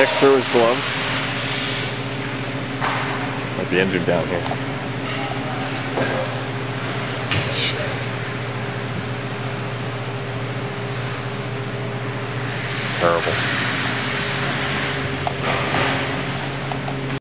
through his gloves. Might be injured down here.